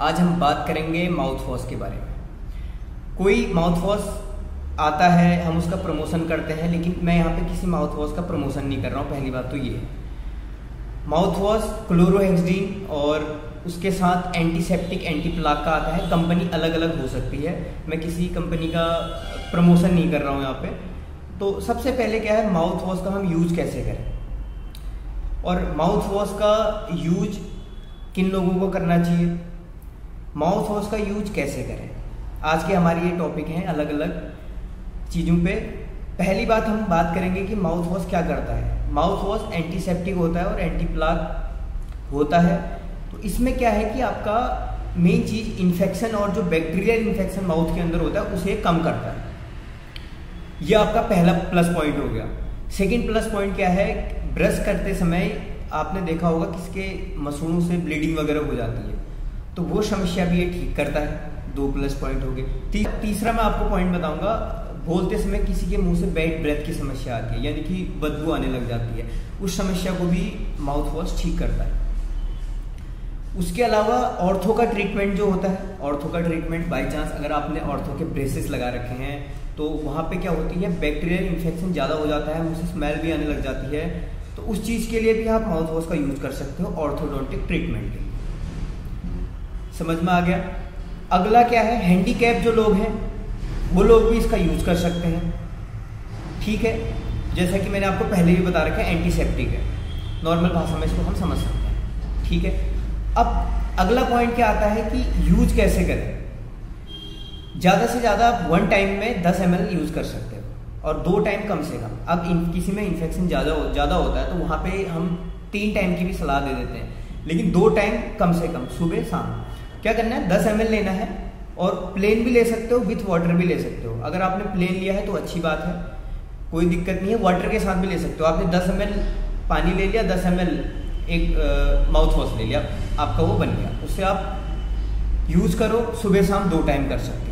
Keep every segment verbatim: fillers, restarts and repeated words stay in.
आज हम बात करेंगे माउथ वॉश के बारे में। कोई माउथ वॉश आता है, हम उसका प्रमोशन करते हैं, लेकिन मैं यहाँ पे किसी माउथ वॉश का प्रमोशन नहीं कर रहा हूँ। पहली बात तो ये है, माउथ वॉश क्लोरोहेक्सिडिन और उसके साथ एंटीसेप्टिक एंटी प्लाक का आता है। कंपनी अलग अलग हो सकती है, मैं किसी कंपनी का प्रमोशन नहीं कर रहा हूँ यहाँ पे। तो सबसे पहले क्या है, माउथ वॉश का हम यूज कैसे करें और माउथ वॉश का यूज किन लोगों को करना चाहिए, माउथ वॉश का यूज कैसे करें। आज के हमारे ये टॉपिक हैं अलग अलग चीज़ों पे। पहली बात हम बात करेंगे कि माउथ वॉश क्या करता है। माउथ वॉश एंटीसेप्टिक होता है और एंटी प्लाक होता है। तो इसमें क्या है कि आपका मेन चीज़ इन्फेक्शन और जो बैक्टीरियल इन्फेक्शन माउथ के अंदर होता है उसे कम करता है। यह आपका पहला प्लस पॉइंट हो गया। सेकेंड प्लस पॉइंट क्या है, ब्रश करते समय आपने देखा होगा किसके मसूड़ों से ब्लीडिंग वगैरह हो जाती है, तो वो समस्या भी ये ठीक करता है। दो प्लस पॉइंट हो गए। ती, तीसरा मैं आपको पॉइंट बताऊंगा, बोलते समय किसी के मुंह से बैड ब्रेथ की समस्या आती है, यानी कि बदबू आने लग जाती है, उस समस्या को भी माउथ वॉश ठीक करता है। उसके अलावा ऑर्थो का ट्रीटमेंट जो होता है, ऑर्थो का ट्रीटमेंट बाई चांस अगर आपने ऑर्थो के ब्रेसेस लगा रखे हैं तो वहाँ पे क्या होती है, बैक्टीरियल इन्फेक्शन ज़्यादा हो जाता है, मुंह से स्मेल भी आने लग जाती है। तो उस चीज़ के लिए भी आप माउथ वॉश का यूज कर सकते हो ऑर्थोडोंटिक ट्रीटमेंट के लिए। समझ में आ गया। अगला क्या है, हैंडीकैप जो लोग हैं वो लोग भी इसका यूज कर सकते हैं। ठीक है, जैसा कि मैंने आपको पहले भी बता रखा है, एंटीसेप्टिक है, नॉर्मल भाषा में इसको हम समझ सकते हैं। ठीक है, अब अगला पॉइंट क्या आता है कि यूज कैसे करें। ज़्यादा से ज़्यादा आप वन टाइम में दस एम एल यूज कर सकते हो और दो टाइम कम से कम। अब इन, किसी में इन्फेक्शन ज़्यादा हो, ज़्यादा होता है तो वहाँ पे हम तीन टाइम की भी सलाह दे देते हैं, लेकिन दो टाइम कम से कम, सुबह शाम। क्या करना है, दस एम एल लेना है और प्लेन भी ले सकते हो, विथ वाटर भी ले सकते हो। अगर आपने प्लेन लिया है तो अच्छी बात है, कोई दिक्कत नहीं है, वाटर के साथ भी ले सकते हो। आपने दस एम एल पानी ले लिया, दस एम एल एक माउथ वॉश ले लिया, आपका वो बन गया। उससे आप यूज करो, सुबह शाम दो टाइम कर सकते हो।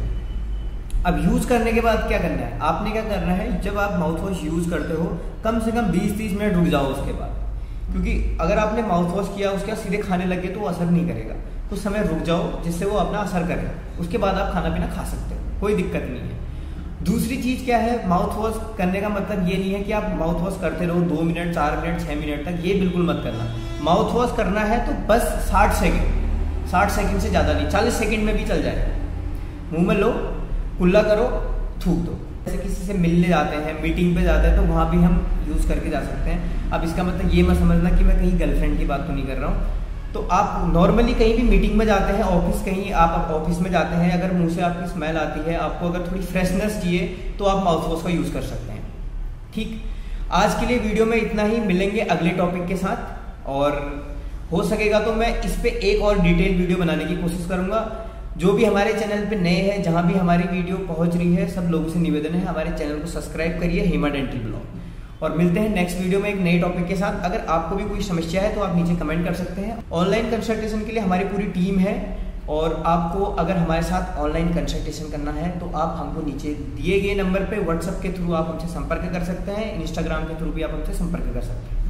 अब यूज करने के बाद क्या करना है, आपने क्या करना है, जब आप माउथ वॉश यूज करते हो कम से कम बीस तीस मिनट रुक जाओ उसके बाद, क्योंकि अगर आपने माउथ वॉश किया उसके बाद सीधे खाने लगे तो वो असर नहीं करेगा। कुछ समय रुक जाओ जिससे वो अपना असर करे, उसके बाद आप खाना पीना खा सकते हो, कोई दिक्कत नहीं है। दूसरी चीज़ क्या है, माउथ वॉश करने का मतलब ये नहीं है कि आप माउथ वॉश करते रहो दो मिनट चार मिनट छः मिनट तक, ये बिल्कुल मत करना। माउथ वॉश करना है तो बस साठ सेकेंड साठ सेकेंड से ज़्यादा नहीं, चालीस सेकेंड में भी चल जाएगा। मुँह में लो, कुल्ला करो, थूक दो। जैसे किसी से मिलने जाते हैं, मीटिंग पे जाते हैं, तो वहाँ भी हम यूज़ करके जा सकते हैं। अब इसका मतलब ये मत समझना कि मैं कहीं गर्लफ्रेंड की बात तो नहीं कर रहा हूँ। तो आप नॉर्मली कहीं भी मीटिंग में जाते हैं, ऑफिस कहीं आप ऑफिस में जाते हैं, अगर मुंह से आपकी स्मेल आती है, आपको अगर थोड़ी फ्रेशनेस चाहिए तो आप माउथ वॉश का यूज़ कर सकते हैं। ठीक, आज के लिए वीडियो में इतना ही। मिलेंगे अगले टॉपिक के साथ, और हो सकेगा तो मैं इस पर एक और डिटेल वीडियो बनाने की कोशिश करूँगा। जो भी हमारे चैनल पे नए हैं, जहाँ भी हमारी वीडियो पहुँच रही है, सब लोगों से निवेदन है हमारे चैनल को सब्सक्राइब करिए, हेमा डेंटल ब्लॉग। और मिलते हैं नेक्स्ट वीडियो में एक नए टॉपिक के साथ। अगर आपको भी कोई समस्या है तो आप नीचे कमेंट कर सकते हैं। ऑनलाइन कंसल्टेशन के लिए हमारी पूरी टीम है, और आपको अगर हमारे साथ ऑनलाइन कंसल्टेशन करना है तो आप हमको नीचे दिए गए नंबर पे व्हाट्सएप के थ्रू आप हमसे संपर्क कर सकते हैं, इंस्टाग्राम के थ्रू भी आप हमसे संपर्क कर सकते हैं।